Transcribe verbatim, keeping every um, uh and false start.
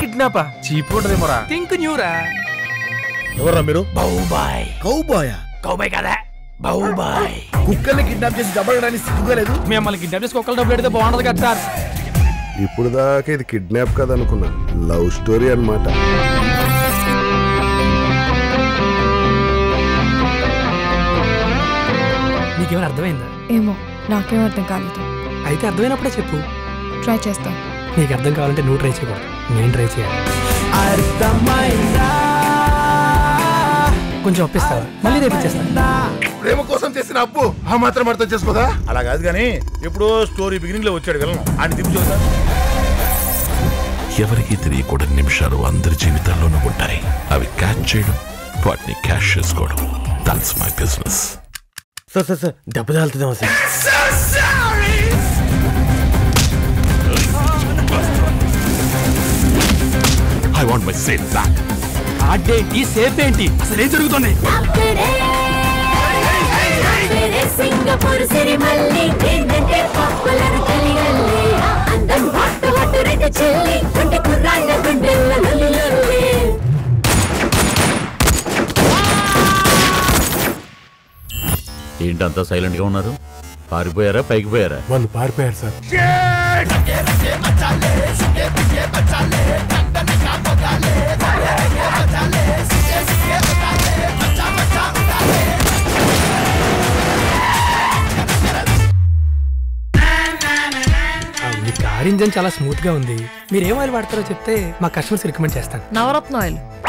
కిడ్నాపా cheap ఉంటదేమోరా. Think న్యూరా. ఎవరా మీరు? బౌబాయ్. Cowboy cowboy కదా బౌబాయ్. కుక్కల్ని కిడ్నాప్ చేసి డబ్బు అడగడానికి సిగ్గుగా లేదు? మిమ్మల్ని కిడ్నాప్ చేసి కుక్కలు డబ్బులు పెడితే బాగుంటది కదా సార్. ఇప్పుడు దాకా ఇది కిడ్నాప్ కదా అనుకున్నా, లవ్ స్టోరీ అన్నమాట. నీకేమైనా అర్థమైందా? ఏమో నాకేం అర్థం కాలేదు. అయితే అర్థమైనప్పుడే చెప్పు. ట్రై చేస్తా. నీకు అర్థం కావాలంటే నువ్వు ట్రై చేయకూడదు, నేను ట్రై చేయాలి. కొంచెం అప్పిస్తావా? మళ్ళీ రేపు ఇచ్చేస్తా. ప్రేమ కోసం చేసిన అప్పు ఆ మాత్రం అర్థం చేసుకోదా? అలా కాదు కానీ ఎప్పుడో స్టోరీ బిగినింగ్ లో వచ్చాడు వెళ్ళను అని తిప్పి చూద్దాం. ఎవరికి తెలియకూడని నిమిషాలు అందరి జీవితాల్లోనూ ఉంటాయి. అవి క్యాచ్ చేయడం, వాటిని క్యాష్ చేసుకోవడం, that's my business. Sir sir sir దెబ్బ తాలుతుందేమో sir. I want my safe back. అదేంటి సేఫ్ ఏంటి? అసలు ఏం జరుగుతుంది? సింగపూర్ సిరిమల్లి ఏంటంటే పాపులర్ కలిగల్లి అందం హట్ హట్ రెడ్ చెల్లి గుండె కుర్రాళ్ళ గుండెల్ల లొల్లి లొల్లి. ఏంటంతా సైలెంట్ గా ఉన్నారు? పారిపోయారా పైకి పోయారా? వాళ్ళు పారిపోయారు సార్. మీ కార్ ఇంజన్ చాలా స్మూత్ గా ఉంది. మీరు ఏం ఆయిల్ వాడతారో చెప్తే మా కస్టమర్స్ రికమెండ్ చేస్తాను. నవరత్న ఆయిల్.